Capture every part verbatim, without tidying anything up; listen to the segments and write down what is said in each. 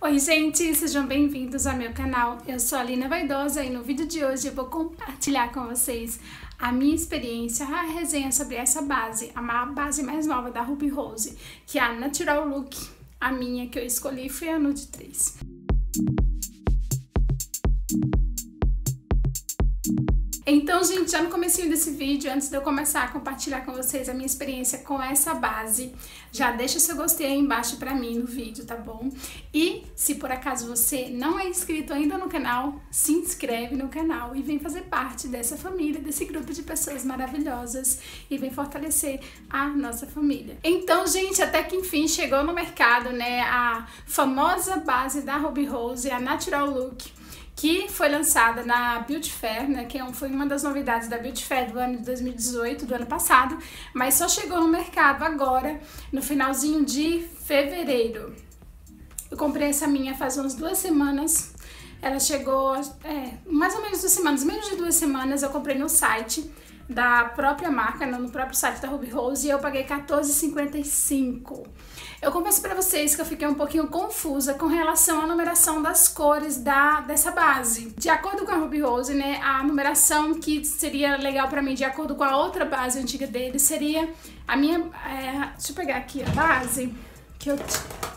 Oi gente, sejam bem-vindos ao meu canal. Eu sou a Lina Vaidosa e no vídeo de hoje eu vou compartilhar com vocês a minha experiência, a resenha sobre essa base, a base mais nova da Ruby Rose, que é a Natural Look. A minha que eu escolhi foi a Nude três. Então, gente, já no comecinho desse vídeo, antes de eu começar a compartilhar com vocês a minha experiência com essa base, já deixa seu gostei aí embaixo pra mim no vídeo, tá bom? E se por acaso você não é inscrito ainda no canal, se inscreve no canal e vem fazer parte dessa família, desse grupo de pessoas maravilhosas e vem fortalecer a nossa família. Então, gente, até que enfim chegou no mercado, né, a famosa base da Ruby Rose, a Natural Look, que foi lançada na Beauty Fair, né, que foi uma das novidades da Beauty Fair do ano de dois mil e dezoito, do ano passado, mas só chegou no mercado agora, no finalzinho de fevereiro. Eu comprei essa minha faz umas duas semanas, ela chegou, é, mais ou menos duas semanas, menos de duas semanas, eu comprei no site da própria marca, no próprio site da Ruby Rose, e eu paguei quatorze reais e cinquenta e cinco centavos. Eu confesso pra vocês que eu fiquei um pouquinho confusa com relação à numeração das cores da, dessa base. De acordo com a Ruby Rose, né, a numeração que seria legal pra mim, de acordo com a outra base antiga dele, seria a minha... É, deixa eu pegar aqui a base que eu,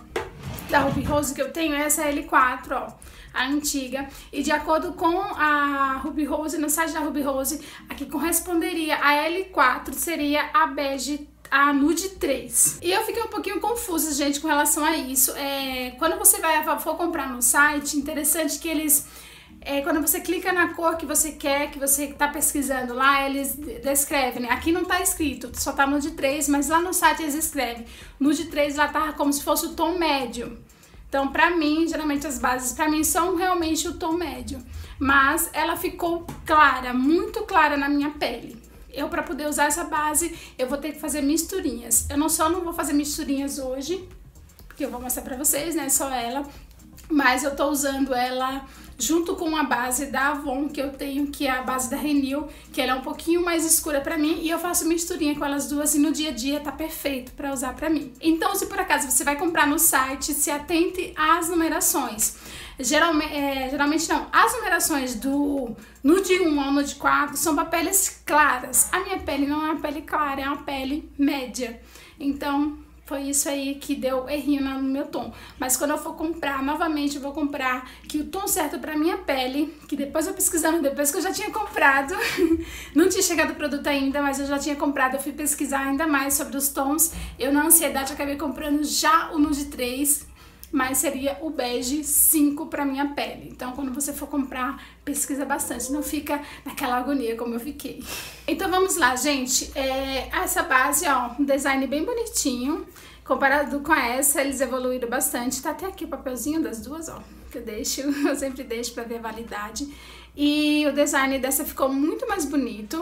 da Ruby Rose que eu tenho, essa é a L quatro, ó, a antiga, e de acordo com a Ruby Rose, no site da Ruby Rose, a que corresponderia a L quatro seria a bege, a Nude três. E eu fiquei um pouquinho confusa, gente, com relação a isso. É, quando você vai for comprar no site, interessante que eles, é, quando você clica na cor que você quer, que você tá pesquisando lá, eles descrevem, né? Aqui não tá escrito, só tá Nude três, mas lá no site eles escrevem. Nude três lá tá como se fosse o tom médio. Então, pra mim, geralmente as bases pra mim são realmente o tom médio. Mas ela ficou clara, muito clara na minha pele. Eu, pra poder usar essa base, eu vou ter que fazer misturinhas. Eu não só não vou fazer misturinhas hoje, porque eu vou mostrar pra vocês, né, só ela. Mas eu tô usando ela junto com a base da Avon que eu tenho, que é a base da Renew, que ela é um pouquinho mais escura pra mim, e eu faço misturinha com elas duas e no dia a dia tá perfeito pra usar pra mim. Então, se por acaso você vai comprar no site, se atente às numerações. Geralmente, é, geralmente não, as numerações do Nude um ao Nude quatro são para peles claras. A minha pele não é uma pele clara, é uma pele média. Então, foi isso aí que deu errinho no meu tom. Mas quando eu for comprar, novamente eu vou comprar que o tom certo pra minha pele, que depois eu pesquisando, depois que eu já tinha comprado, não tinha chegado o produto ainda, mas eu já tinha comprado, eu fui pesquisar ainda mais sobre os tons. Eu na ansiedade acabei comprando já o Nude três, mas seria o bege cinco pra minha pele. Então, quando você for comprar, pesquisa bastante, não fica naquela agonia como eu fiquei. Então, vamos lá, gente. É, essa base, ó, um design bem bonitinho. Comparado com essa, eles evoluíram bastante. Tá até aqui o papelzinho das duas, ó, que eu deixo, eu sempre deixo pra ver a validade. E o design dessa ficou muito mais bonito.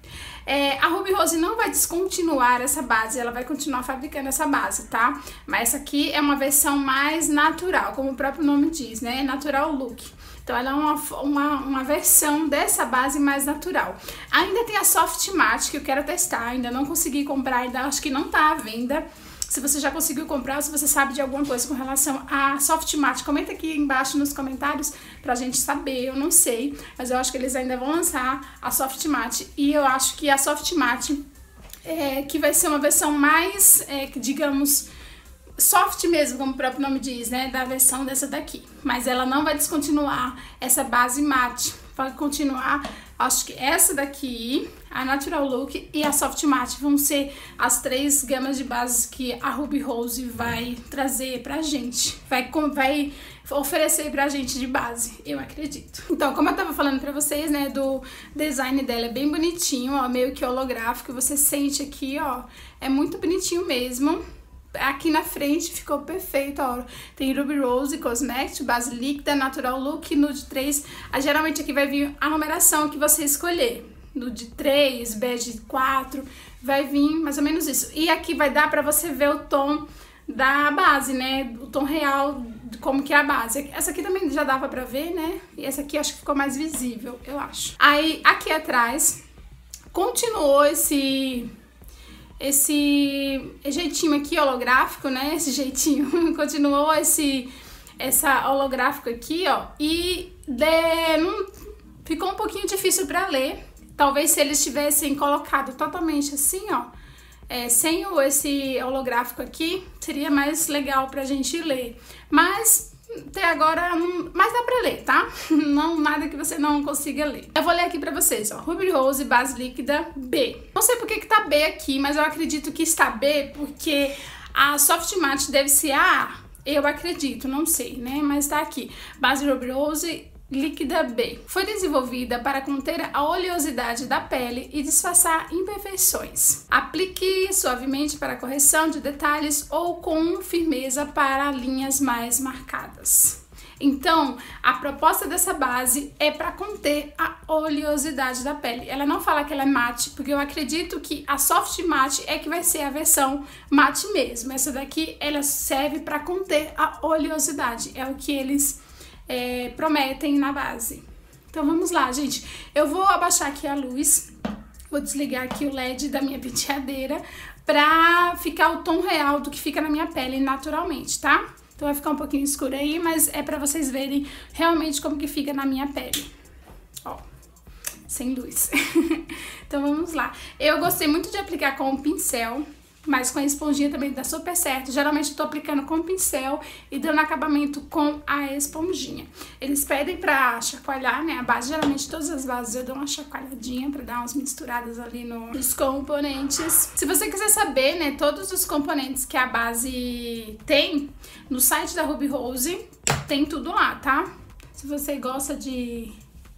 É, a Ruby Rose não vai descontinuar essa base, ela vai continuar fabricando essa base, tá? Mas essa aqui é uma versão mais natural, como o próprio nome diz, né? Natural Look. Então ela é uma, uma, uma versão dessa base mais natural. Ainda tem a Soft Matte que eu quero testar, ainda não consegui comprar, ainda acho que não tá à venda. Se você já conseguiu comprar ou se você sabe de alguma coisa com relação a Soft Matte, comenta aqui embaixo nos comentários pra gente saber, eu não sei. Mas eu acho que eles ainda vão lançar a Soft Matte e eu acho que a Soft Matte é, que vai ser uma versão mais, é, digamos, soft mesmo, como o próprio nome diz, né, da versão dessa daqui. Mas ela não vai descontinuar essa base matte, vai continuar, acho que essa daqui, a Natural Look e a Soft Matte vão ser as três gamas de bases que a Ruby Rose vai trazer pra gente, vai, vai oferecer pra gente de base, eu acredito. Então, como eu tava falando pra vocês, né, do design dela é bem bonitinho, ó, meio que holográfico, você sente aqui, ó, é muito bonitinho mesmo. Aqui na frente ficou perfeito, ó. Tem Ruby Rose, Cosmetic, base líquida, Natural Look, Nude três. Ah, geralmente aqui vai vir a numeração que você escolher. Nude três, bege quatro, vai vir mais ou menos isso. E aqui vai dar pra você ver o tom da base, né? O tom real, como que é a base. Essa aqui também já dava pra ver, né? E essa aqui acho que ficou mais visível, eu acho. Aí, aqui atrás, continuou esse... esse jeitinho aqui holográfico, né, esse jeitinho, continuou esse essa holográfica aqui, ó, e de, não, ficou um pouquinho difícil pra ler. Talvez se eles tivessem colocado totalmente assim, ó, é, sem o, esse holográfico aqui, seria mais legal pra gente ler. Mas até agora, não, mas dá pra ler, tá? Não, nada que você não consiga ler. Eu vou ler aqui pra vocês, ó. Ruby Rose Base Líquida B. Não sei por que que tá B aqui, mas eu acredito que está B porque a Soft Matte deve ser A. Eu acredito, não sei, né? Mas tá aqui. Base Ruby Rose Líquida B. Foi desenvolvida para conter a oleosidade da pele e disfarçar imperfeições. Aplique suavemente para correção de detalhes ou com firmeza para linhas mais marcadas. Então, a proposta dessa base é para conter a oleosidade da pele. Ela não fala que ela é mate, porque eu acredito que a Soft Matte é que vai ser a versão mate mesmo. Essa daqui, ela serve para conter a oleosidade. É o que eles É, prometem na base. Então vamos lá, gente. Eu vou abaixar aqui a luz, vou desligar aqui o L E D da minha penteadeira pra ficar o tom real do que fica na minha pele naturalmente, tá? Então vai ficar um pouquinho escuro aí, mas é pra vocês verem realmente como que fica na minha pele. Ó, sem luz. Então vamos lá. Eu gostei muito de aplicar com o pincel, mas com a esponjinha também dá super certo. Geralmente eu tô aplicando com o pincel e dando acabamento com a esponjinha. Eles pedem pra chacoalhar, né, a base. Geralmente todas as bases eu dou uma chacoalhadinha pra dar umas misturadas ali no, nos componentes. Se você quiser saber, né, todos os componentes que a base tem, no site da Ruby Rose tem tudo lá, tá? Se você gosta de,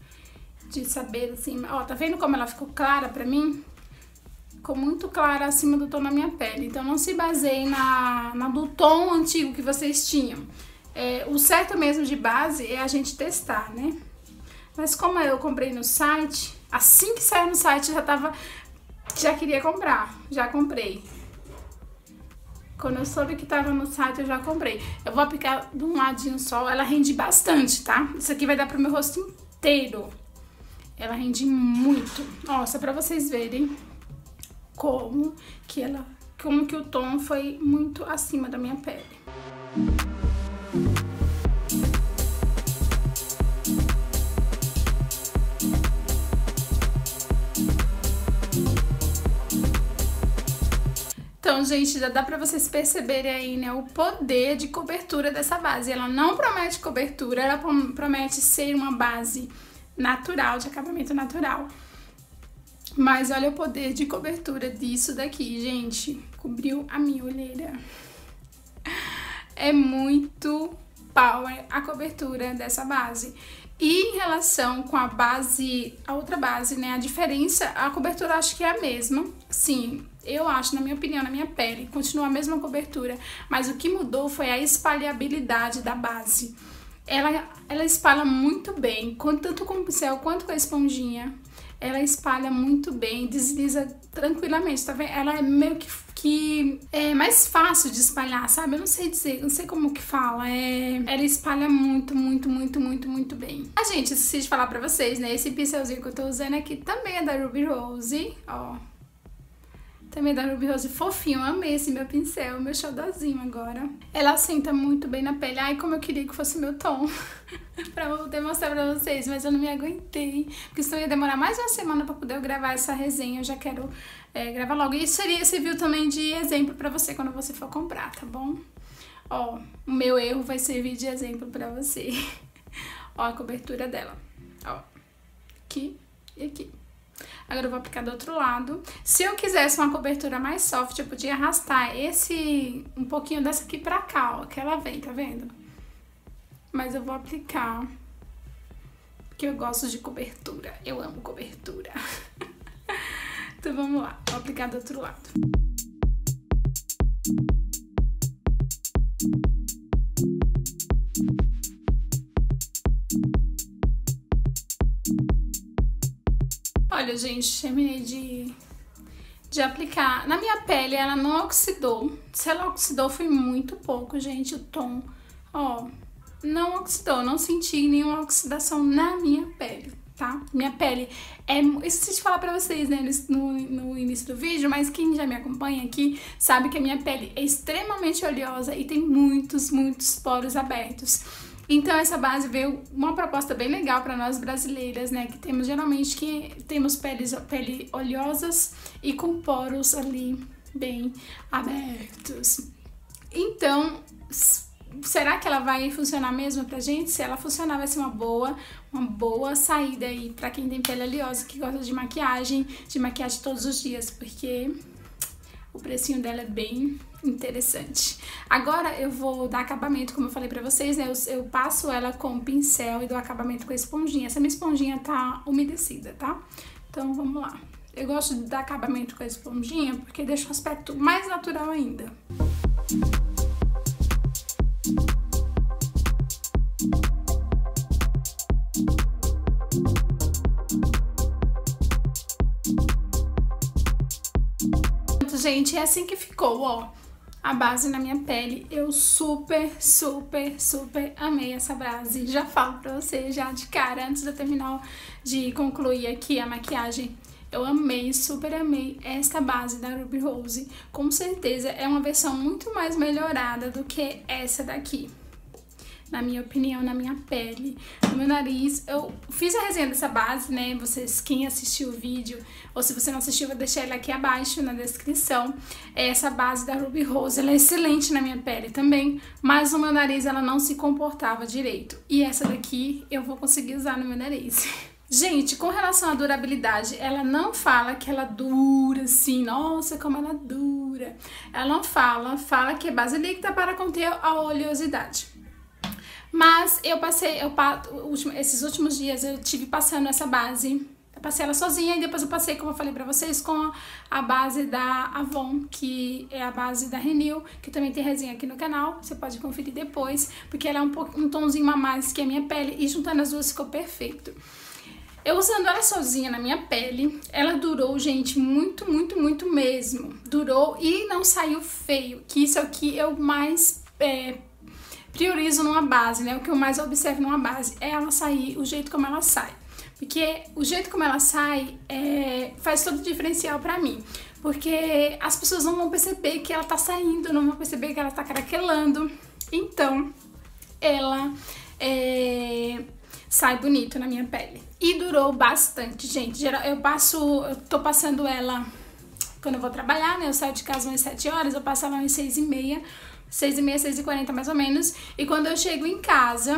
de saber, assim, ó, tá vendo como ela ficou clara pra mim? Ficou muito clara acima do tom da minha pele. Então não se baseie na, na do tom antigo que vocês tinham. É, o certo mesmo de base é a gente testar, né? Mas como eu comprei no site, assim que saiu no site já tava, já queria comprar, já comprei. Quando eu soube que tava no site eu já comprei. Eu vou aplicar de um ladinho só, ela rende bastante, tá? Isso aqui vai dar pro meu rosto inteiro. Ela rende muito. Ó, só pra vocês verem como que ela, como que o tom foi muito acima da minha pele. Então, gente, já dá pra vocês perceberem aí, né, o poder de cobertura dessa base. Ela não promete cobertura, ela promete ser uma base natural, de acabamento natural. Mas olha o poder de cobertura disso daqui, gente. Cobriu a minha olheira. É muito power a cobertura dessa base. E em relação com a base, a outra base, né? A diferença, a cobertura acho que é a mesma. Sim, eu acho, na minha opinião, na minha pele, continua a mesma cobertura. Mas o que mudou foi a espalhabilidade da base. Ela, ela espalha muito bem, tanto com o pincel quanto com a esponjinha. Ela espalha muito bem, desliza tranquilamente, tá vendo? Ela é meio que, que é mais fácil de espalhar, sabe? Eu não sei dizer, não sei como que fala. É, ela espalha muito, muito, muito, muito, muito bem. A gente, esqueci de falar pra vocês, né? Esse pincelzinho que eu tô usando aqui também é da Ruby Rose, ó. Também da Ruby Rose, fofinho, eu amei esse meu pincel, meu xodózinho agora. Ela assenta muito bem na pele. Ai, como eu queria que fosse meu tom. Pra eu poder mostrar pra vocês, mas eu não me aguentei. Porque senão ia demorar mais uma semana pra poder gravar essa resenha. Eu já quero é, gravar logo. E isso seria, serviu também de exemplo pra você quando você for comprar, tá bom? Ó, o meu erro vai servir de exemplo pra você. Ó a cobertura dela. Ó, aqui e aqui. Agora eu vou aplicar do outro lado. Se eu quisesse uma cobertura mais soft, eu podia arrastar esse, um pouquinho dessa aqui pra cá, ó, que ela vem, tá vendo? Mas eu vou aplicar, porque eu gosto de cobertura. Eu amo cobertura. Então vamos lá, vou aplicar do outro lado. Olha, gente, terminei de, de aplicar. Na minha pele, ela não oxidou. Se ela oxidou, foi muito pouco, gente, o tom. Ó, não oxidou, não senti nenhuma oxidação na minha pele. tá? Minha pele é... Esqueci de falar pra vocês, né, no, no início do vídeo, mas quem já me acompanha aqui sabe que a minha pele é extremamente oleosa e tem muitos, muitos poros abertos. Então essa base veio uma proposta bem legal para nós brasileiras, né, que temos geralmente que temos peles, pele oleosas e com poros ali bem abertos. Então, será que ela vai funcionar mesmo pra gente? Se ela funcionar, vai ser uma boa, uma boa saída aí pra quem tem pele oleosa, que gosta de maquiagem, de maquiagem todos os dias, porque o precinho dela é bem interessante. Agora eu vou dar acabamento, como eu falei pra vocês, né? Eu, eu passo ela com pincel e dou acabamento com a esponjinha. Essa minha esponjinha tá umedecida, tá? Então vamos lá. Eu gosto de dar acabamento com a esponjinha porque deixa o aspecto mais natural ainda. Gente, é assim que ficou, ó, a base na minha pele. Eu super, super, super amei essa base. Já falo pra você, já de cara, antes de eu terminar de concluir aqui a maquiagem. Eu amei, super amei esta base da Ruby Rose. Com certeza é uma versão muito mais melhorada do que essa daqui. Na minha opinião, na minha pele, no meu nariz. Eu fiz a resenha dessa base, né? Vocês, quem assistiu o vídeo, ou se você não assistiu, eu vou deixar ela aqui abaixo na descrição. Essa base da Ruby Rose, ela é excelente na minha pele também, mas no meu nariz ela não se comportava direito. E essa daqui eu vou conseguir usar no meu nariz. Gente, com relação à durabilidade, ela não fala que ela dura assim, nossa, como ela dura. Ela não fala, fala que é base líquida para conter a oleosidade. Mas eu passei, eu, esses últimos dias eu tive passando essa base, eu passei ela sozinha e depois eu passei, como eu falei pra vocês, com a base da Avon, que é a base da Renew, que também tem resenha aqui no canal, você pode conferir depois, porque ela é um, pouco, um tonzinho a mais que a minha pele e juntando as duas ficou perfeito. Eu usando ela sozinha na minha pele, ela durou, gente, muito, muito, muito mesmo. Durou e não saiu feio, que isso é o que eu mais... É, priorizo numa base, né? O que eu mais observo numa base é ela sair, o jeito como ela sai. Porque o jeito como ela sai é, faz todo o diferencial pra mim. Porque as pessoas não vão perceber que ela tá saindo, não vão perceber que ela tá craquelando. Então, ela é, sai bonito na minha pele. E durou bastante, gente. Eu passo, eu tô passando ela quando eu vou trabalhar, né? Eu saio de casa umas sete horas, eu passo ela umas seis e meia. seis e meia, seis e quarenta mais ou menos. E quando eu chego em casa,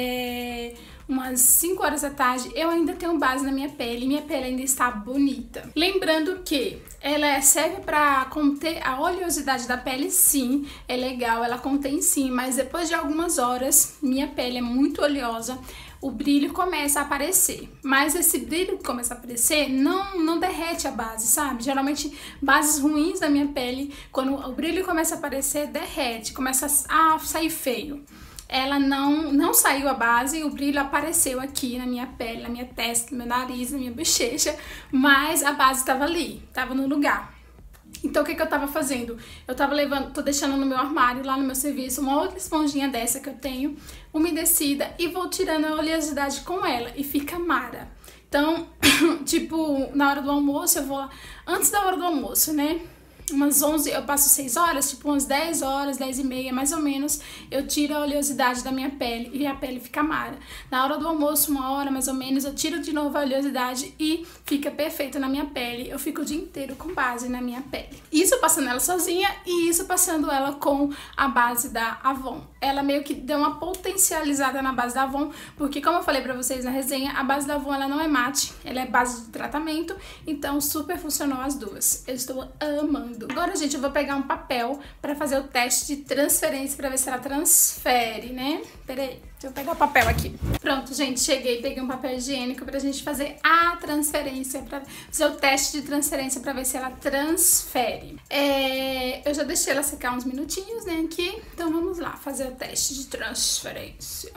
é, umas cinco horas da tarde, eu ainda tenho base na minha pele. E minha pele ainda está bonita. Lembrando que ela serve para conter a oleosidade da pele, sim. É legal, ela contém sim. Mas depois de algumas horas, minha pele é muito oleosa. O brilho começa a aparecer, mas esse brilho que começa a aparecer não, não derrete a base, sabe? Geralmente, bases ruins da minha pele, quando o brilho começa a aparecer, derrete, começa a sair feio. Ela não, não saiu a base, o brilho apareceu aqui na minha pele, na minha testa, no meu nariz, na minha bochecha, mas a base estava ali, estava no lugar. Então, o que que eu tava fazendo? Eu tava levando, tô deixando no meu armário, lá no meu serviço, uma outra esponjinha dessa que eu tenho, umedecida, e vou tirando a oleosidade com ela, e fica mara. Então, tipo, na hora do almoço, eu vou lá, antes da hora do almoço, né? Umas onze, eu passo seis horas, tipo umas dez horas, dez e meia, mais ou menos, eu tiro a oleosidade da minha pele e a pele fica mara. Na hora do almoço, uma hora mais ou menos, eu tiro de novo a oleosidade e fica perfeita na minha pele. Eu fico o dia inteiro com base na minha pele. Isso passando ela sozinha e isso passando ela com a base da Avon. Ela meio que deu uma potencializada na base da Avon, porque como eu falei pra vocês na resenha, a base da Avon ela não é mate, ela é base de tratamento, então super funcionou as duas. Eu estou amando. Agora, gente, eu vou pegar um papel pra fazer o teste de transferência pra ver se ela transfere, né? Pera aí, deixa eu pegar o papel aqui. Pronto, gente, cheguei, peguei um papel higiênico pra gente fazer a transferência, pra fazer o teste de transferência pra ver se ela transfere. É, eu já deixei ela secar uns minutinhos, né, aqui. Então vamos lá, fazer o teste de transferência.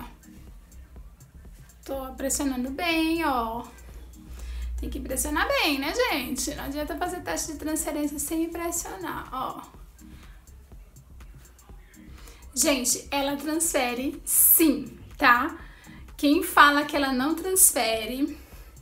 Tô pressionando bem, ó. Tem que pressionar bem, né, gente? Não adianta fazer teste de transferência sem pressionar, ó. Gente, ela transfere sim, tá? Quem fala que ela não transfere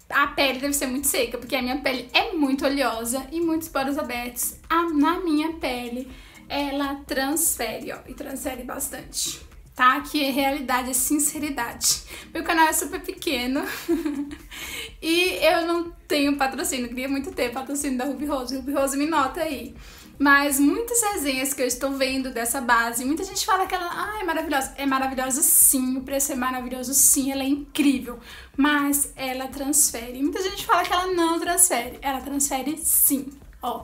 a pele deve ser muito seca, porque a minha pele é muito oleosa e muitos poros abertos. A, na minha pele, ela transfere, ó, e transfere bastante, tá? Aqui é realidade, é sinceridade. Meu canal é super pequeno e eu não tenho patrocínio, queria muito ter patrocínio da Ruby Rose, Ruby Rose me nota aí. Mas muitas resenhas que eu estou vendo dessa base, muita gente fala que ela ah, é maravilhosa. É maravilhosa sim, o preço é maravilhoso sim, ela é incrível. Mas ela transfere. Muita gente fala que ela não transfere. Ela transfere sim. Ó.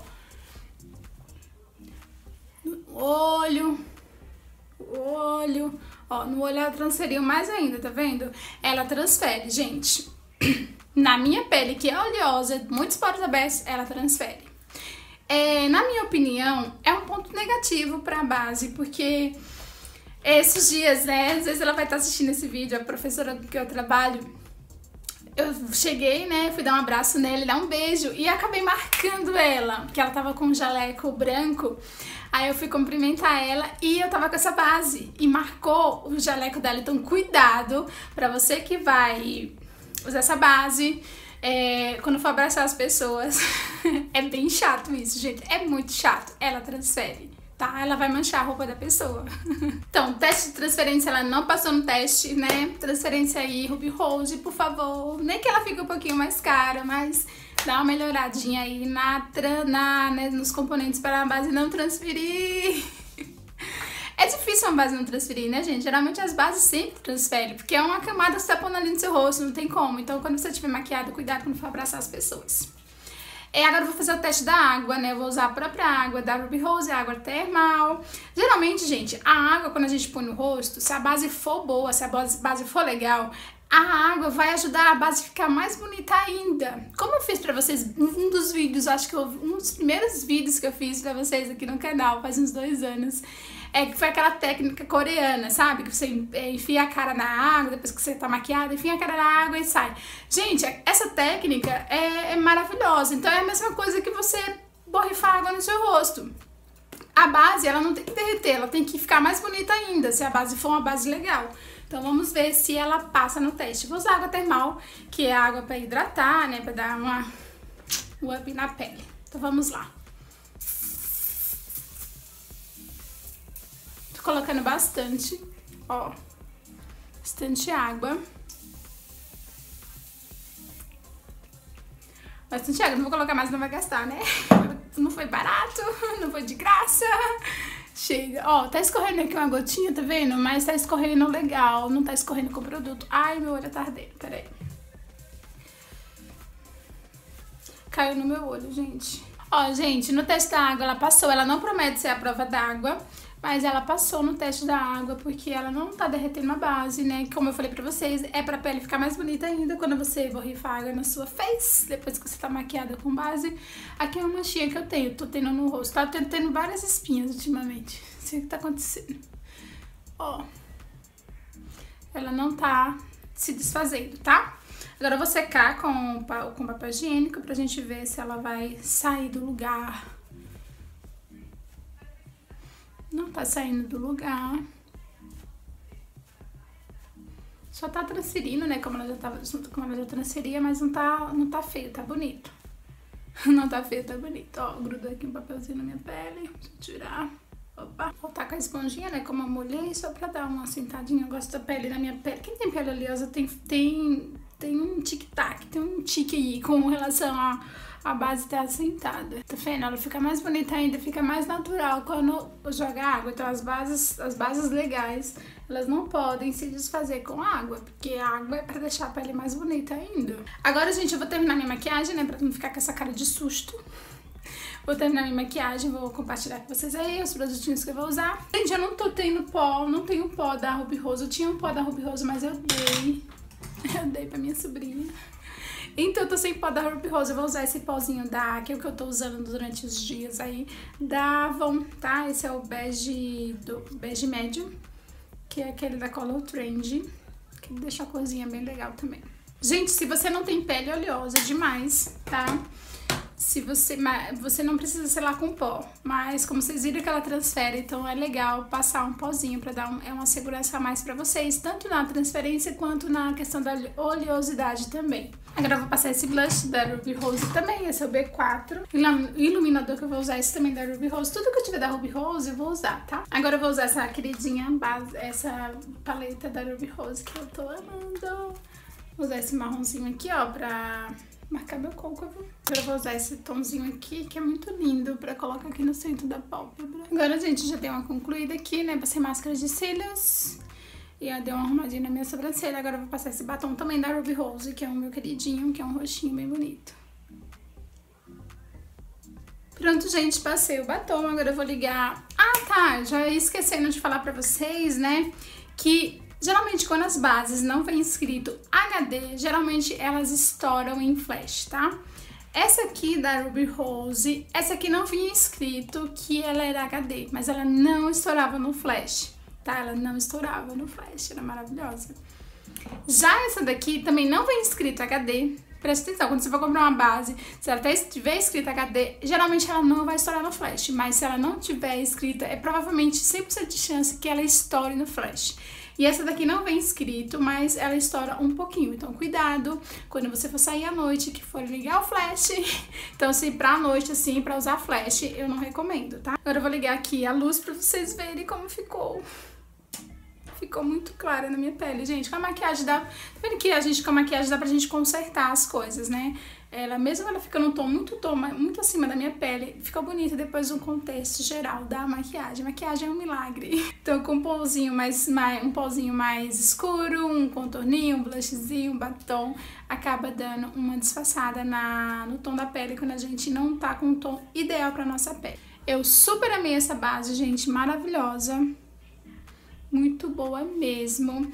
No olho. O olho. Ó, no olho ela transferiu mais ainda, tá vendo? Ela transfere, gente. Na minha pele, que é oleosa, muitos poros abertos, ela transfere. É, na minha opinião, é um ponto negativo para a base, porque esses dias, né, às vezes ela vai estar assistindo esse vídeo, a professora que eu trabalho, eu cheguei, né, fui dar um abraço nela, dar um beijo, e acabei marcando ela, porque ela tava com um jaleco branco, aí eu fui cumprimentar ela e eu tava com essa base, e marcou o jaleco dela, então cuidado pra você que vai usar essa base. É, quando for abraçar as pessoas, é bem chato isso, gente, é muito chato, ela transfere, tá? Ela vai manchar a roupa da pessoa. Então, teste de transferência, ela não passou no teste, né? Transferência aí, Ruby Rose, por favor, nem que ela fique um pouquinho mais cara, mas dá uma melhoradinha aí na, na, né, nos componentes para a base não transferir. É difícil uma base não transferir, né, gente? Geralmente as bases sempre transferem, porque é uma camada que você tá pondo ali no seu rosto, não tem como. Então, quando você estiver maquiado, cuidado quando for abraçar as pessoas. É, agora eu vou fazer o teste da água, né? Eu vou usar a própria água da Ruby Rose, a água termal. Geralmente, gente, a água, quando a gente põe no rosto, se a base for boa, se a base for legal, a água vai ajudar a base a ficar mais bonita ainda. Como eu fiz pra vocês, um dos vídeos, acho que eu, um dos primeiros vídeos que eu fiz pra vocês aqui no canal, faz uns dois anos, é que foi aquela técnica coreana, sabe? Que você enfia a cara na água, depois que você tá maquiada, enfia a cara na água e sai. Gente, essa técnica é, é maravilhosa. Então é a mesma coisa que você borrifar água no seu rosto. A base, ela não tem que derreter, ela tem que ficar mais bonita ainda, se a base for uma base legal. Então vamos ver se ela passa no teste. Vou usar água termal, que é água pra hidratar, né? Pra dar uma um up na pele. Então vamos lá. Colocando bastante, ó, bastante água. Bastante água, não vou colocar mais, não vai gastar, né? Não foi barato, não foi de graça. Chega, ó, tá escorrendo aqui uma gotinha, tá vendo? Mas tá escorrendo legal, não tá escorrendo com o produto. Ai, meu olho tá ardendo, peraí. Caiu no meu olho, gente. Ó, gente, no teste da água ela passou, ela não promete ser a prova d'água, mas ela passou no teste da água porque ela não tá derretendo a base, né? Como eu falei pra vocês, é pra pele ficar mais bonita ainda quando você borrifa água na sua face, depois que você tá maquiada com base. Aqui é uma manchinha que eu tenho, tô tendo no rosto, tá tendo várias espinhas ultimamente. Não sei o que tá acontecendo. Ó, ela não tá se desfazendo, tá? Agora eu vou secar com, com papel higiênico pra gente ver se ela vai sair do lugar. Não tá saindo do lugar. Só tá transferindo, né? Como ela já tava, como ela já transferia, mas não tá, não tá feio, tá bonito. Não tá feio, tá bonito. Ó, grudou aqui um papelzinho na minha pele. Deixa eu tirar. Opa. Vou voltar com a esponjinha, né? Como eu molhei, só pra dar uma sentadinha. Eu gosto da pele na minha pele. Quem tem pele oleosa tem, tem, tem um tic-tac, tem um tique aí com relação a... A base tá assentada. Tá vendo? Ela fica mais bonita ainda, fica mais natural quando joga água. Então as bases, as bases legais, elas não podem se desfazer com água, porque a água é pra deixar a pele mais bonita ainda. Agora, gente, eu vou terminar minha maquiagem, né? Pra não ficar com essa cara de susto. Vou terminar minha maquiagem, vou compartilhar com vocês aí os produtinhos que eu vou usar. Gente, eu não tô tendo pó, não tenho pó da Ruby Rose. Eu tinha um pó da Ruby Rose, mas eu dei. Eu dei pra minha sobrinha. Então eu tô sem pó da Ruby Rose, eu vou usar esse pozinho da, que é o que eu tô usando durante os dias aí, da Avon, tá? Esse é o bege, do bege médio, que é aquele da Color Trend, que deixa a corzinha bem legal também. Gente, se você não tem pele oleosa demais, tá? se você, você não precisa selar com pó, mas como vocês viram que ela transfere, então é legal passar um pozinho para dar um, é uma segurança a mais para vocês, tanto na transferência quanto na questão da oleosidade também. Agora eu vou passar esse blush da Ruby Rose também, esse é o B quatro. Iluminador que eu vou usar, esse também da Ruby Rose. Tudo que eu tiver da Ruby Rose eu vou usar, tá? Agora eu vou usar essa queridinha base, essa paleta da Ruby Rose que eu tô amando. Vou usar esse marronzinho aqui, ó, pra marcar meu côncavo. Agora eu vou usar esse tomzinho aqui, que é muito lindo, pra colocar aqui no centro da pálpebra. Agora, gente, já dei uma concluída aqui, né? Passei máscara de cílios. E ó, deu uma arrumadinha na minha sobrancelha. Agora eu vou passar esse batom também da Ruby Rose, que é o meu queridinho, que é um roxinho bem bonito. Pronto, gente, passei o batom. Agora eu vou ligar... Ah, tá, já ia esquecendo de falar pra vocês, né, que geralmente quando as bases não vem escrito H D, geralmente elas estouram em flash, tá? Essa aqui da Ruby Rose, essa aqui não vinha escrito que ela era H D, mas ela não estourava no flash. Tá? Ela não estourava no flash, era maravilhosa. Já essa daqui também não vem escrito H D. Presta atenção, quando você for comprar uma base, se ela tiver escrito H D, geralmente ela não vai estourar no flash. Mas se ela não tiver escrita, é provavelmente cem por cento de chance que ela estoure no flash. E essa daqui não vem escrito, mas ela estoura um pouquinho. Então, cuidado quando você for sair à noite, que for ligar o flash. Então, se pra noite, assim, pra usar flash, eu não recomendo, tá? Agora eu vou ligar aqui a luz pra vocês verem como ficou. Ficou muito clara na minha pele, gente. Com a maquiagem dá... Tá vendo que a gente, com a maquiagem dá pra gente consertar as coisas, né? Ela, mesmo ela ficando um tom muito, tom, muito acima da minha pele, ficou bonita depois do contexto geral da maquiagem. A maquiagem é um milagre. Então, com um pauzinho mais, mais, um pauzinho mais escuro, um contorninho, um blushzinho, um batom, acaba dando uma disfarçada na, no tom da pele quando a gente não tá com um tom ideal pra nossa pele. Eu super amei essa base, gente, maravilhosa. Muito boa mesmo,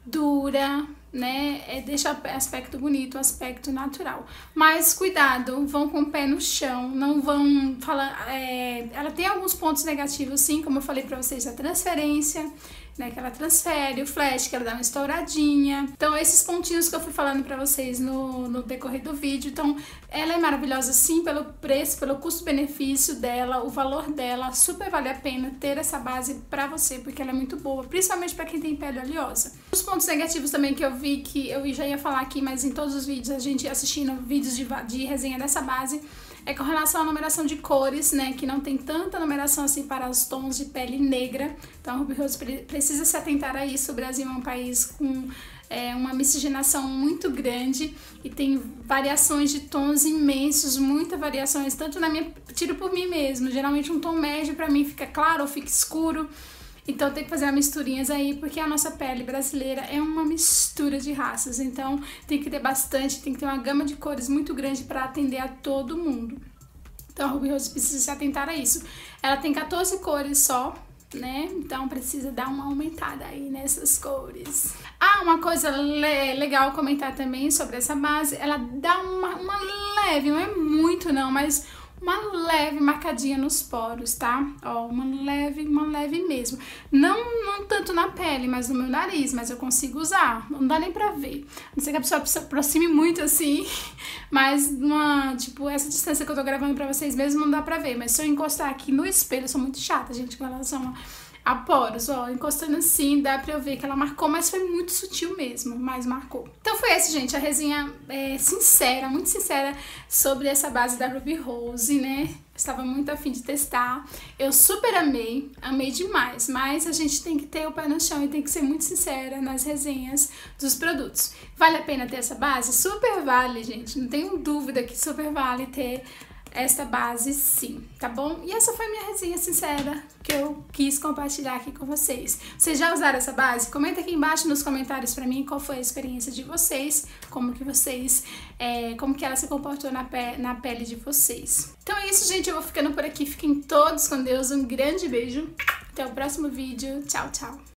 dura, né, é, deixa aspecto bonito, aspecto natural. Mas cuidado, vão com o pé no chão, não vão falar... É, ela tem alguns pontos negativos, sim, como eu falei pra vocês, a transferência, né, que ela transfere, o flash, que ela dá uma estouradinha. Então, esses pontinhos que eu fui falando pra vocês no, no decorrer do vídeo. Então, ela é maravilhosa, sim, pelo preço, pelo custo-benefício dela, o valor dela. Super vale a pena ter essa base pra você, porque ela é muito boa, principalmente pra quem tem pele oleosa. Os pontos negativos também que eu vi, que eu já ia falar aqui, mas em todos os vídeos, a gente assistindo vídeos de, de resenha dessa base, é com relação à numeração de cores, né, que não tem tanta numeração assim para os tons de pele negra. Então a Ruby Rose precisa se atentar a isso. O Brasil é um país com é, uma miscigenação muito grande e tem variações de tons imensos, muitas variações, tanto na minha... Tiro por mim mesmo, geralmente um tom médio pra mim fica claro ou fica escuro. Então tem que fazer misturinhas aí, porque a nossa pele brasileira é uma mistura de raças. Então tem que ter bastante, tem que ter uma gama de cores muito grande para atender a todo mundo. Então a Ruby Rose precisa se atentar a isso. Ela tem quatorze cores só, né? Então precisa dar uma aumentada aí nessas cores. Ah, uma coisa le legal comentar também sobre essa base. Ela dá uma, uma leve, não é muito não, mas... uma leve marcadinha nos poros, tá? Ó, uma leve, uma leve mesmo. Não, não tanto na pele, mas no meu nariz, mas eu consigo usar. Não dá nem pra ver. Não sei que a pessoa se aproxime muito assim, mas uma, tipo, essa distância que eu tô gravando pra vocês mesmo não dá pra ver. Mas se eu encostar aqui no espelho, eu sou muito chata, gente, com relação a... a poros, ó, encostando assim, dá pra eu ver que ela marcou, mas foi muito sutil mesmo, mas marcou. Então foi essa, gente, a resenha é, sincera, muito sincera sobre essa base da Ruby Rose, né? Estava muito afim de testar, eu super amei, amei demais, mas a gente tem que ter o pé no chão e tem que ser muito sincera nas resenhas dos produtos. Vale a pena ter essa base? Super vale, gente, não tenho dúvida que super vale ter esta base, sim, tá bom? E essa foi a minha resenha sincera que eu quis compartilhar aqui com vocês. Vocês já usaram essa base? Comenta aqui embaixo nos comentários pra mim qual foi a experiência de vocês, como que vocês, é, como que ela se comportou na, pe na pele de vocês. Então é isso, gente, eu vou ficando por aqui. Fiquem todos com Deus, um grande beijo. Até o próximo vídeo. Tchau, tchau.